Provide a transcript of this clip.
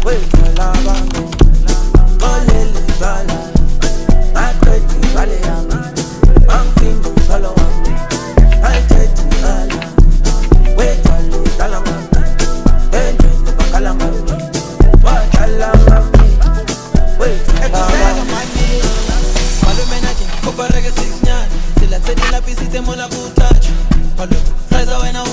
wait till I bang. Olele bala, I quit the valley and I'm king of follow me. I take the gala, wait till the calamari, enter the calamari, what calamari, wait till I bang. Malo menake, kopa reggae 6 nyani, sila tedi la pisi te mola kutacha. Malo, size away na